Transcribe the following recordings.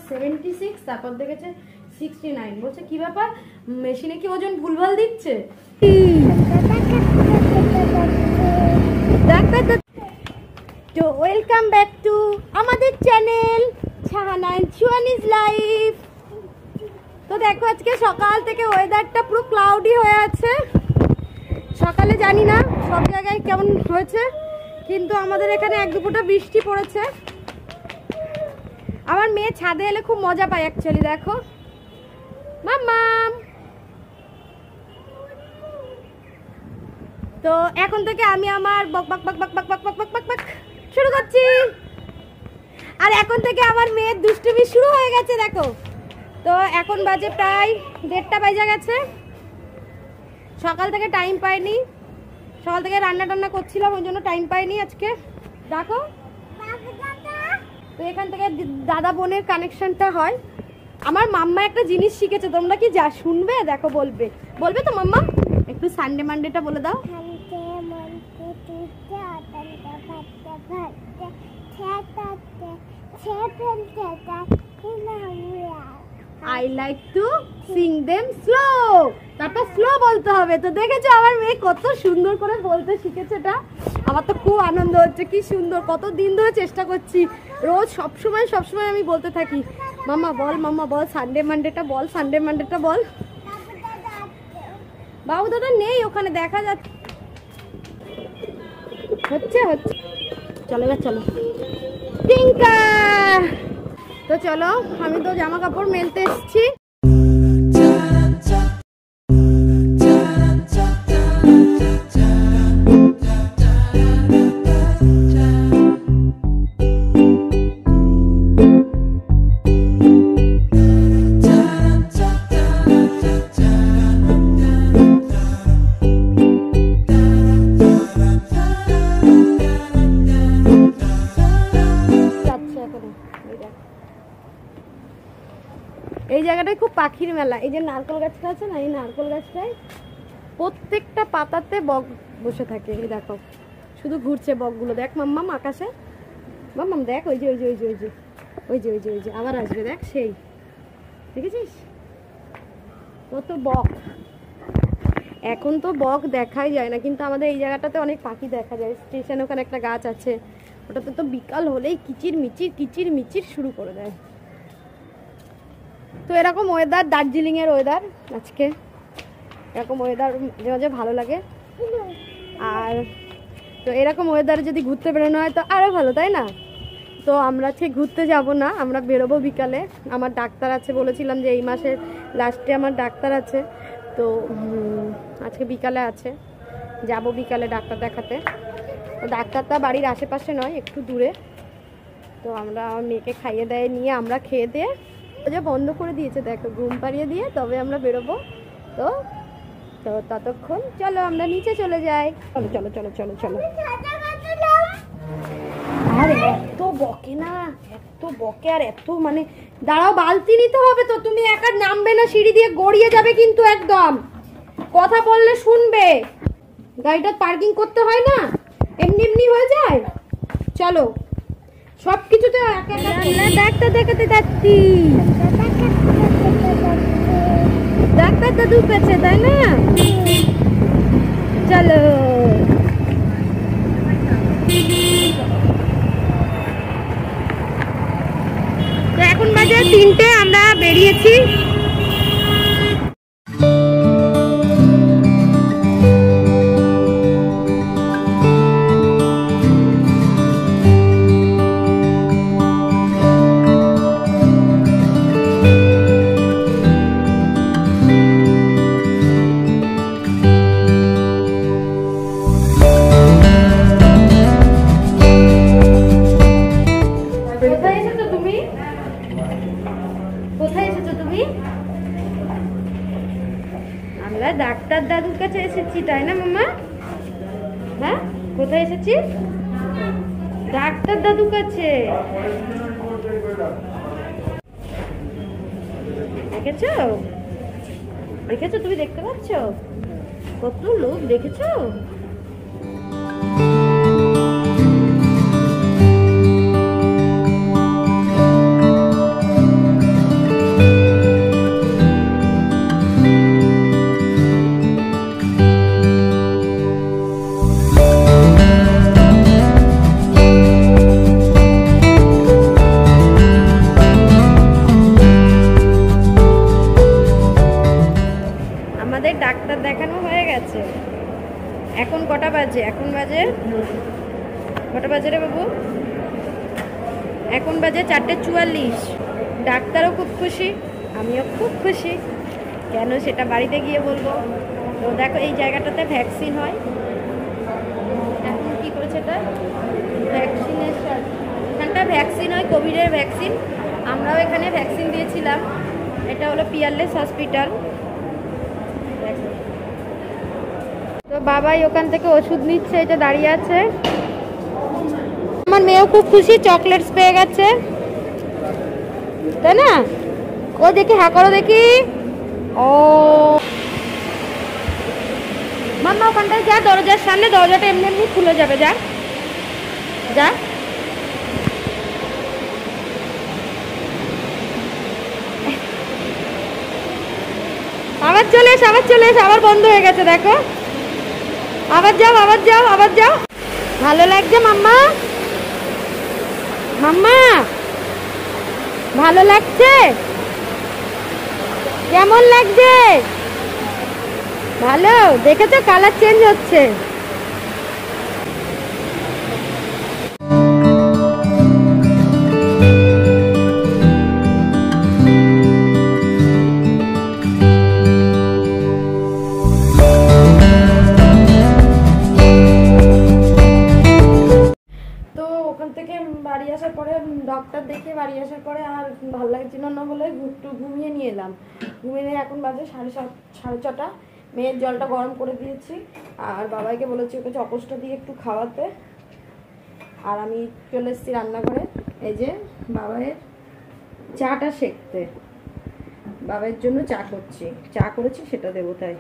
76, তারপর দেখেছে 69। বলছে কি ব্যাপার, মেশিনে কি ওজন ভুলভাল দিচ্ছে? তো ওয়েলকাম ব্যাক টু আমাদের চ্যানেল শাহানা চুয়ানিজ লাইফ। তো দেখো আজকে সকাল থেকে ওয়েদারটা পুরো ক্লাউডি হয়ে আছে। সকালে জানি না সব জায়গায় কেমন হয়েছে, কিন্তু আমাদের এখানে এক দুপুরটা বৃষ্টি পড়েছে। আমার মেয়ে ছাদে এলে খুব মজা পায় অ্যাকচুয়ালি। দেখো মাম্মাম। তো এখন থেকে আমি আমার বক বক বক বক বক বক বক বক বক বক শুরু করছি। আর এখন থেকে আমার মেয়ের দুষ্টুমি শুরু হয়ে গেছে। দেখো তো এখন বাজে প্রায় 1:30 বাজে গেছে। সকাল থেকে টাইম পাইনি, সকাল থেকে রান্না টান্না করছিলাম, ওই জন্য টাইম পাইনি আজকে। দেখো তো এখান থেকে দাদা বোনের কানেকশনটা হয়। আমার মাম্মা একটা জিনিস শিখেছে, তোমরা কি যা শুনবে? দেখো বলবে বলবে তো মাম্মা, একটু সানডে মানডেটা বলে দাও। I like to sing them slow. তারপর স্লো বলতে হবে। তো দেখেছো আমার মেয়ে কত সুন্দর করে বলতে শিখেছে। এটা আমার তো খুব আনন্দ হচ্ছে। কি সুন্দর, কত দিন ধরে চেষ্টা করছি, রোজ সবসময় আমি বলতে থাকি মাম্মা বল সানডে মানডেটা বল, সানডে মানডেটা বল। বাবু দাদা নেই ওখানে, দেখা যাচ্ছে। হচ্ছে চলো এবার চলো টিঙ্কা। তো চলো, আমি তো জামা কাপড় মেলতে এসেছি। এই জায়গাটায় খুব পাখির মেলা। এই যে নারকেল গাছটা আছে না, এই নারকেল গাছটায় প্রত্যেকটা পাতাতে বক বসে থাকে। এই দেখো শুধু ঘুরছে বকগুলো। দেখ মাম্মাম আকাশে, মাম্মাম দেখ, ওই যে আবার আসবে, দেখ সেই, দেখেছিস কত বক। এখন তো বক দেখাই যায় না, কিন্তু আমাদের এই জায়গাটাতে অনেক পাখি দেখা যায়। স্টেশনে ওখানে একটা গাছ আছে, ওটাতে তো বিকাল হলেই কিচির মিচির শুরু করে দেয়। তো এরকম ওয়েদার, দার্জিলিংয়ের ওয়েদার আজকে। এরকম ওয়েদার মাঝে মাঝে ভালো লাগে। আর তো এরকম ওয়েদারে যদি ঘুরতে বেরোনো হয় তো আরও ভালো, তাই না? তো আমরা আজকে ঘুরতে যাব না, আমরা বেরোবো বিকালে। আমার ডাক্তার আছে, বলেছিলাম যে এই মাসের লাস্টে আমার ডাক্তার আছে। তো আজকে বিকালে আছে, যাব বিকালে ডাক্তার দেখাতে। তো ডাক্তারটা বাড়ির আশেপাশে নয়, একটু দূরে। তো আমরা আমার মেয়েকে খাইয়ে দেয় নিয়ে আমরা খেয়ে দিয়ে যে বন্ধ করে দিয়েছে, দেখো ঘুম পাড়িয়ে দিয়ে তবে আমরা বেরোবো। তো তো ততক্ষণ চলো আমরা নিচে চলে যাই। চলো। আর এত বকে না, এত বকে, আর এত মানে দাঁড়াও, বালতি নিতে হবে তো। তুমি একা নামবে না, সিঁড়ি দিয়ে গড়িয়ে যাবে কিন্তু। একদম কথা বললে শুনবে। গাড়িটা পার্কিং করতে হয় না, এমনি হয়ে যায়। চলো সব কিছুতে ডাক্তার দেখাতে যাচ্ছি। ডাক্তার তো ঢুকেছে, তাই না? চলো তো এখন বাজে 3টে, আমরা বেরিয়েছি। আমরা ডাক্তার দাদুর কাছে এসেছি, তাই না মামা? হ্যাঁ, কোথায় এসেছি? ডাক্তার দাদুর কাছে। দেখেছো তুমি, দেখতে পাচ্ছ কত লোক, দেখেছো? বাজে, এখন বাজে কটা বাজে রে বাবু? এখন বাজে 4:44। ডাক্তারও খুব খুশি, আমিও খুব খুশি। কেন সেটা বাড়িতে গিয়ে বলবো। তো দেখো এই জায়গাটাতে ভ্যাকসিন হয়। এখন কি করেছে এটা? ভ্যাকসিনেশন, এখানটা ভ্যাকসিন হয়, কোভিডের ভ্যাকসিন। আমরাও এখানে ভ্যাকসিন দিয়েছিলাম। এটা হলো পিয়ারলেস হসপিটাল। তো বাবাই ওখান থেকে ওষুধ নিচ্ছে, এটা দাঁড়িয়ে আছে। আমার মেয়েও খুব খুশি, চকলেটস পেয়ে গেছে, তাই না? ও দেখি, হ্যাঁ করো দেখি। ও মাম্মা ওখানটায় যা, দরজার সামনে, দরজাটা এমনি এমনি খুলে যাবে, যা যা। আবার চলে এস, আবার চলে এস, আবার বন্ধ হয়ে গেছে দেখো। আবার যাও, আবার যাও, আবার যাও। ভালো লাগছে মাম্মা? মাম্মা ভালো লাগছে? কেমন লাগছে? ভালো? দেখেছো কালার চেঞ্জ হচ্ছে। বাড়ি আসার পরে ডক্টর দেখে বাড়ি আসার পরে আর ভালো লাগছিল না বলে একটু ঘুমিয়ে নিয়ে এলাম। ঘুমিয়ে নিয়ে এখন বাজে 6:30 মেয়ের জলটা গরম করে দিয়েছি, আর বাবাইকে বলেছি ওকে চকসটা দিয়ে একটু খাওয়াতে। আর আমি চলে এসেছি রান্নাঘরে, এই যে বাবাইয়ের চাটা সেঁকতে। বাবাইয়ের জন্য চা করছি, চা করেছি সেটা দেবো তাই।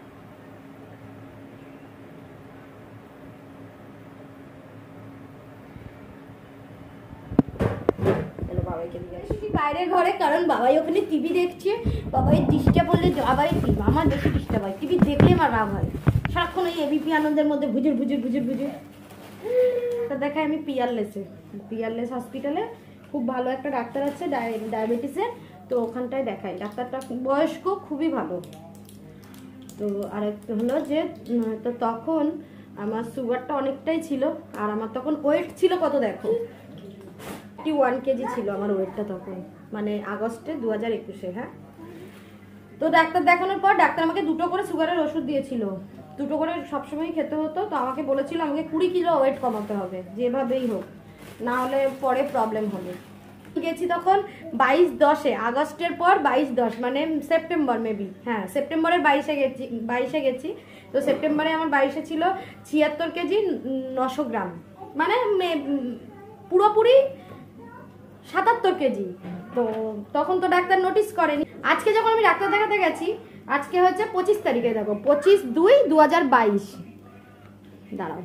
বাইরের ঘরে, কারণ বাবাই ওখানে টিভি দেখছে। বাবাই ডিস্টার্ব করলে বাবাই আমার বেশি ডিস্টার্ব হয়, টিভি দেখলে আমার রাগ হয়। সারাক্ষণ ওই এবিপি আনন্দের মধ্যে ভুজুর ভুজুর ভুজুর ভুজুর। তা দেখায় আমি পিয়ারলেস হসপিটালে খুব ভালো একটা ডাক্তার আছে ডায়াবেটিসের, তো ওখানটায় দেখাই। ডাক্তারটা বয়স্ক, খুবই ভালো। তো আরেকটা হলো যে তো তখন আমার সুগারটা অনেকটাই ছিল, আর আমার তখন ওয়েট ছিল কত দেখো, 1 কেজি ছিল আমার ওয়েটটা তখন, মানে আগস্টে 2021-এ। হ্যাঁ, তো ডাক্তার দেখানোর পর ডাক্তার আমাকে 2টো করে সুগারের ওষুধ দিয়েছিল, 2টো করে সবসময় খেতে হতো। তো আমাকে বলেছিল আমাকে 20 কিলো ওয়েট কমাতে হবে যেভাবেই হোক, না হলে পরে প্রবলেম হবে। গেছি তখন 22-10-এ, আগস্টের পর 22-10 মানে সেপ্টেম্বর মেবি, হ্যাঁ সেপ্টেম্বরের 22-এ গেছি। তো সেপ্টেম্বরে আমার 22-এ ছিল 76 কেজি 900 গ্রাম, মানে পুরোপুরি 77 কেজি। তো তখন তো ডাক্তার নোটিস করেনি। আজকে যখন আমি ডাক্তার দেখাতে গেছি, আজকে হচ্ছে 25 তারিখে, দেখো 25/2/2022, দাঁড়াও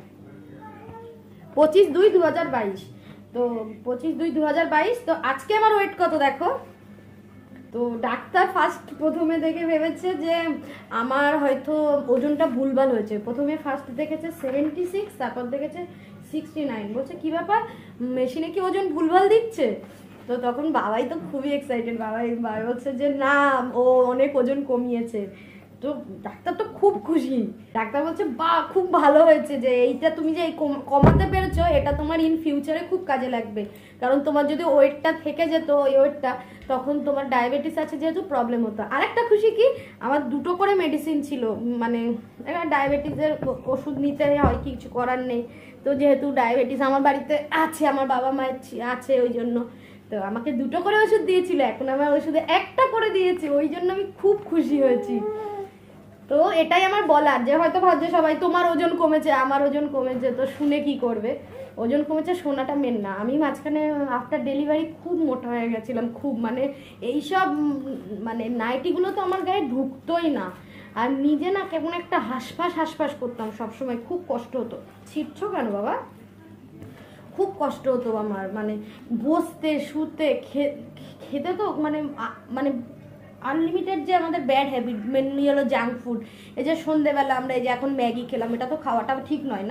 25/2/2022। তো 25/2/2022। তো আজকে আমার ওয়েট কত দেখো। তো ডাক্তার প্রথমে দেখে ভেবেছে যে আমার হয়তো ওজনটা ভুলভাল হয়েছে। প্রথমে ফার্স্ট দেখেছে 76, তারপর দেখেছে 69। বলছে কি ব্যাপার, মেশিনে কি ওজন ভুলভাল দিচ্ছে? তো তখন বাবাই তো খুবই এক্সাইটেড, বাবাই বলছে যে না, ও অনেক ওজন কমিয়েছে। তো ডাক্তার তো খুব খুশি। ডাক্তার বলছে বাহ, খুব ভালো হয়েছে যে এইটা তুমি যে কমাতে পেরেছো, এটা তোমার ইন ফিউচারে খুব কাজে লাগবে। কারণ তোমার যদি ওয়েটটা থেকে যেত, ওই ওয়েটটা, তখন তোমার ডায়াবেটিস আছে যেহেতু প্রবলেম হতো। আরেকটা খুশি কি, আমার 2টো করে মেডিসিন ছিল, মানে ডায়াবেটিসের ওষুধ নিতে হয়, কিছু করার নেই। তো যেহেতু ডায়াবেটিস আমার বাড়িতে আছে, আমার বাবা মায়ের আছে, ওই জন্য তো আমাকে 2টো করে ওষুধ দিয়েছিল। এখন আমার ওষুধে 1টা করে দিয়েছে, ওই জন্য আমি খুব খুশি হয়েছি। তো এটাই আমার বলার, যে হয়তো ভাবছে সবাই তোমার ওজন কমেছে, আমার ওজন কমেছে, তো শুনে কি করবে। ওজন কমেছে শোনাটা মেন না। আমি মাঝখানে আফটার ডেলিভারি খুব মোটা হয়ে গেছিলাম, খুব, মানে এইসব মানে নাইটিগুলো তো আমার গায়ে ঢুকতোই না। আর নিজে না কেমন একটা হাঁসফাঁস করতাম সবসময়, খুব কষ্ট হতো। ছিটছো কেন বাবা? খুব কষ্ট হতো আমার, মানে বসতে শুতে খেতে তো মানে আনলিমিটেড যে আমাদের ব্যাড হ্যাবিট মেনলি হলো জাঙ্ক ফুড। এই যে সন্ধেবেলা আমরা এই যে এখন ম্যাগি খেলাম, এটা তো খাওয়াটা ঠিক নয় না।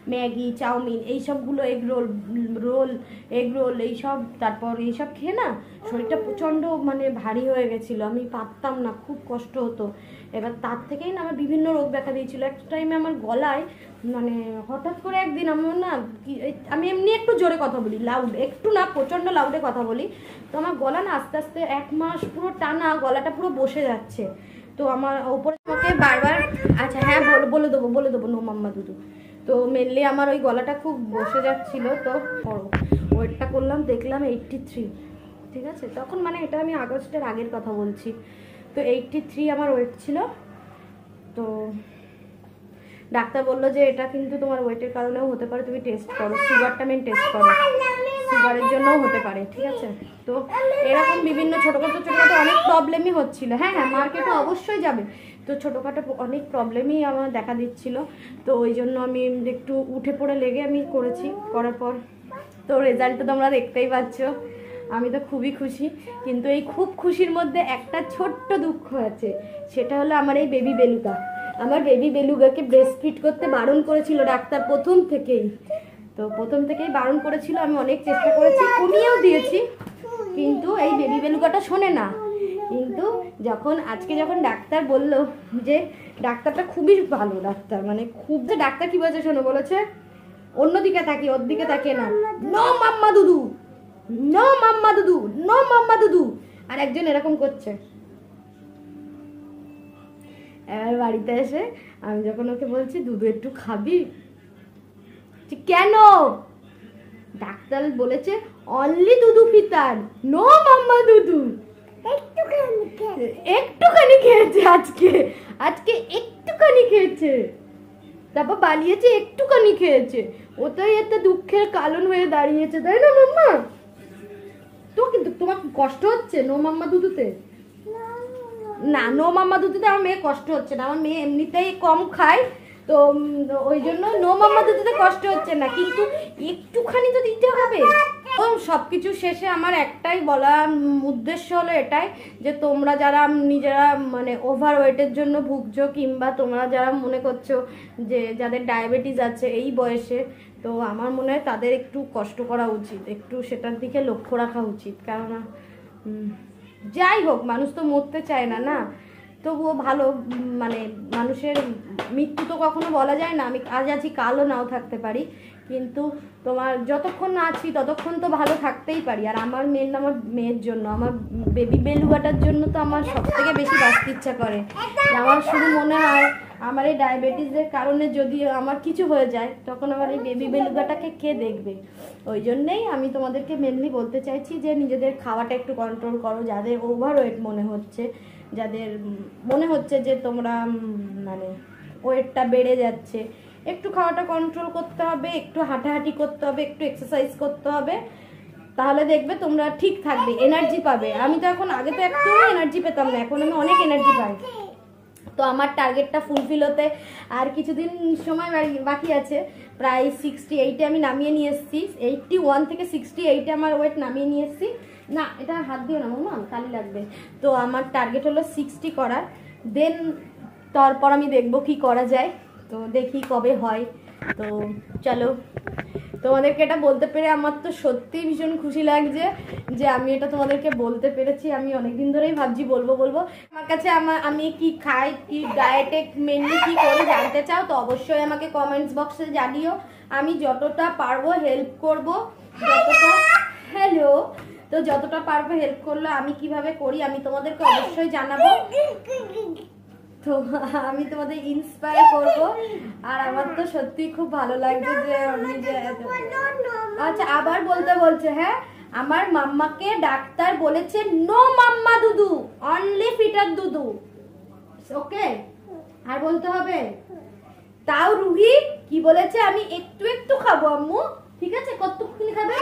ম্যাগি, চাউমিন, এইসবগুলো, এগ রোল এইসব, তারপর এইসব খেয়ে না শরীরটা প্রচণ্ড মানে ভারী হয়ে গেছিলো, আমি পারতাম না, খুব কষ্ট হতো। এবার তার থেকেই না আমার বিভিন্ন রোগ দেখা দিয়েছিলো। একটা টাইমে আমার গলায় মানে হঠাৎ করে একদিন আমার না আমি এমনি একটু জোরে কথা বলি, লাউড, একটু না প্রচণ্ড লাউডে কথা বলি, তো আমার গলা না আস্তে আস্তে 1 মাস পুরো টানা গলাটা পুরো বসে যাচ্ছে। তো আমার ওপরে আমাকে বারবার, আচ্ছা হ্যাঁ বলে দেবো নো মাম্মা দুদু। তো মেনলি আমার ওই গলাটা খুব বসে যাচ্ছিলো। তো ওয়েটটা করলাম, দেখলাম 83, ঠিক আছে? তখন মানে এটা আমি আগস্টের আগের কথা বলছি। তো 83 আমার ওয়েট ছিল। তো ডাক্তার বললো যে এটা কিন্তু তোমার ওয়েটের কারণেও হতে পারে, তুমি টেস্ট করো, সুগারটা মেন টেস্ট করো, সুগারের জন্যও হতে পারে, ঠিক আছে? তো এরকম বিভিন্ন ছোটোখাটো অনেক প্রবলেমই হচ্ছিল। হ্যাঁ মার্কেটে অবশ্যই যাবে। তো ছোটোখাটো অনেক প্রবলেমই আমার দেখা দিচ্ছিল। তো ওই জন্য আমি একটু উঠে পড়ে লেগে আমি করেছি, করার পর তো রেজাল্ট তো তোমরা দেখতেই পাচ্ছ। আমি তো খুবই খুশি, কিন্তু এই খুব খুশির মধ্যে একটা ছোট্ট দুঃখ আছে, সেটা হলো আমার এই বেবি বেলুগা। আমার বেবি বেলুগাকে ব্রেস্ট ফিড করতে বারণ করেছিল ডাক্তার প্রথম থেকেই। তো প্রথম থেকেই বারণ করেছিল, আমি অনেক চেষ্টা করেছি, কমিয়েও দিয়েছি, কিন্তু এই বেবি বেলুগাটা শোনে না। কিন্তু যখন ডাক্তার বলল, যে ডাক্তারটা খুবই ভালো ডাক্তার, মানে খুব, যে ডাক্তার কি বলেছে শোনো, বলেছে অন্যদিকে তাকিয়ে, ওর দিকে তাকিয়ে না, নো মাম্মা দুদু, নো মাম্মা দুদু, নো মাম্মা দুদু, আর একজন এরকম করছে। এবার বাড়িতে এসে আমি যখন ওকে বলছি দুধু একটু খাবি, কেন? ডাক্তার বলেছে অনলি দুধু ফিতার, নো মাম্মা দুধু। একটুখানি খেয়েছে আজকে একটুখানি খেয়েছে, তারপর বানিয়েছে একটুখানি খেয়েছে, ওটাই একটা দুঃখের কারণ হয়ে দাঁড়িয়েছে, তাই না মাম্মা? তো কিন্তু তোমার কষ্ট হচ্ছে নো মাম্মা দুধুতে? না, নো মাম্মা দুধুতে আমার মেয়ে কষ্ট হচ্ছে না, আমার মেয়ে এমনিতেই কম খায়, তো ওই জন্য নো মাম্মা দুধুতে কষ্ট হচ্ছে না, কিন্তু একটুখানি তো দিতে হবে। তো সবকিছু শেষে আমার একটাই বলা উদ্দেশ্য হলো এটাই, যে তোমরা যারা নিজেরা মানে ওভার ওয়েটের জন্য ভুগছো, কিংবা তোমরা যারা মনে করছো যে যাদের ডায়াবেটিস আছে এই বয়সে, তো আমার মনে হয় তাদের একটু কষ্ট করা উচিত, একটু সেটার দিকে লক্ষ্য রাখা উচিত। কেননা যাই হোক, মানুষ তো মরতে চায় না, না? তবুও ভালো, মানে মানুষের মৃত্যু তো কখনো বলা যায় না, আমি আজ আছি কালও নাও থাকতে পারি, কিন্তু তোমার যতক্ষণ আছি ততক্ষণ তো ভালো থাকতেই পারি। আর আমার মেয়ের জন্য, আমার বেবি বেলুগাটার জন্য তো আমার সব থেকে বেশি বাঁচতে ইচ্ছা করে। আমার শুধু মনে হয় আমার এই ডায়াবেটিসের কারণে যদি আমার কিছু হয়ে যায়, তখন আমার এই বেবি বেলুগাটাকে কে দেখবে? ওই জন্যেই আমি তোমাদেরকে মেনলি বলতে চাইছি যে নিজেদের খাওয়াটা একটু কন্ট্রোল করো। যাদের ওভারওয়েট মনে হচ্ছে, যাদের মনে হচ্ছে যে তোমরা মানে ওয়েটটা বেড়ে যাচ্ছে, একটু খাওয়াটা কন্ট্রোল করতে হবে, একটু হাঁটাহাঁটি করতে হবে, একটু এক্সারসাইজ করতে হবে, তাহলে দেখবে তোমরা ঠিক থাকবে, এনার্জি পাবে। আমি তো এখন, আগে তো একটু এনার্জি পেতাম না, এখন আমি অনেক এনার্জি পাই। তো আমার টার্গেটটা ফুলফিল হতে আর কিছুদিন সময় বাকি আছে, প্রায় 68-এ আমি নামিয়ে নিয়ে এসেছি, 81 থেকে 68-এ আমার ওয়েট নামিয়ে নিয়ে এসেছি। না, এটা হাত দিও না মামা, কালি লাগবে। তো আমার টার্গেট হলো 60 করার, দেন তারপর আমি দেখবো কি করা যায়, তো দেখি কবে হয়। তো চলো, তোমাদেরকে এটা বলতে পেরে আমার তো সত্যিই ভীষণ খুশি লাগছে যে আমি এটা তোমাদেরকে বলতে পেরেছি। আমি অনেকদিন ধরেই ভাবছি বলবো আমার কাছে আমি কি খাই, কি ডায়েটে মেনলি কি করি জানতে চাও তো অবশ্যই আমাকে কমেন্টস বক্সে জানিও। আমি যতটা পারবো হেল্প করব, যতটা পারবো হেল্প করলে আমি কিভাবে করি আমি তোমাদেরকে অবশ্যই জানাবো। তো আমি তোমাদের ইন্সপায়ার করব, আর আমার তো সত্যি খুব ভালো লাগছে যে আমি যে, আচ্ছা আবার বলছে, হ্যাঁ আমার মাম্মাকে ডাক্তার বলেছে নো মাম্মা দুধু, অনলি ফিটার দুধু, ওকে? আর বলতে হবে? তাও রুহি কি বলেছে, আমি একটু একটু খাবো আম্মু, ঠিক আছে? কতক্ষণ খাবে?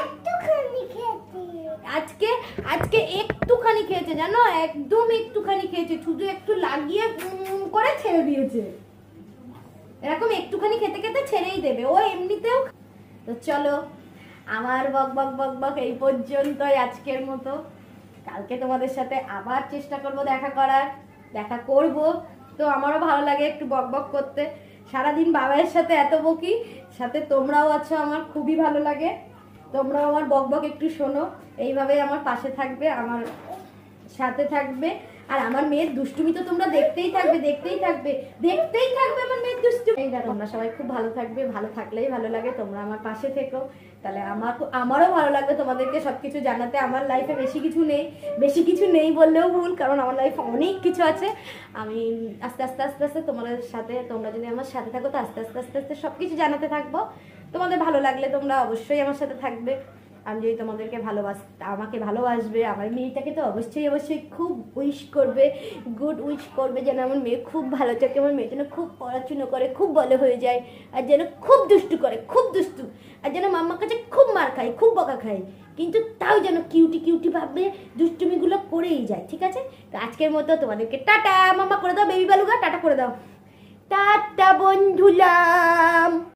আজকে একটুখানি খেয়েছে, জানো, একদম একটুখানি খেয়েছে, শুধু একটু লাগিয়ে করে ছেড়ে দিয়েছে। এরকম একটুখানি খেতে খেতে ছেড়েই দেবে ও এমনিতেও। তো চলো, আমার বক এই পর্যন্তই আজকের মতো। কালকে তোমাদের সাথে আবার চেষ্টা করব দেখা করব। তো আমারও ভালো লাগে একটু বক করতে, সারাদিন বাবাইয়ের সাথে এত বকি, সাথে তোমরাও আছো, আমার খুবই ভালো লাগে। তোমরাও আমার বক বক একটু শোনো, এইভাবেই আমার পাশে থাকবে, আমার সাথে থাকবে। আর আমার মেয়ের দুষ্টুমি তো তোমরা দেখতেই থাকবে, দেখতেই থাকবে, দেখতেই থাকবে আমার মেয়ের দুষ্টুমি। এই দেখো, তোমরা সবাই খুব ভালো থাকবে, ভালো থাকলেই ভালো লাগে। তোমরা আমার পাশে থেকো, তাহলে আমারও ভালো লাগবে তোমাদেরকে সবকিছু জানাতে। আমার লাইফে বেশি কিছু নেই বললেও ভুল, কারণ আমার লাইফে অনেক কিছু আছে। আমি আস্তে আস্তে আস্তে আস্তে তোমাদের সাথে, তোমরা যদি আমার সাথে থাকো তো আস্তে আস্তে আস্তে আস্তে সব কিছু জানাতে থাকবো। তোমাদের ভালো লাগলে তোমরা অবশ্যই আমার সাথে থাকবে। আমি যদি তোমাদেরকে আমাকে ভালোবাসবে, আমার মেয়েটাকে তো অবশ্যই খুব উইশ করবে, গুড উইশ করবে, যেন আমার মেয়ে খুব ভালো থাকে, আমার মেয়ে যেন খুব পড়াশুনো করে, খুব ভালো হয়ে যায়, আর যেন খুব দুষ্টু করে, খুব দুষ্টু, আর যেন মাম্মার কাছে খুব মার খায়, খুব বকা খায়, কিন্তু তাও যেন কিউটি ভাবে দুষ্টুমিগুলো করেই যায়। ঠিক আছে? তো আজকের মতো তোমাদেরকে টাটা। মাম্মা করে দাও, বেবি বালুগা টাটা করে দাও। টাটা বন্ধুলাম।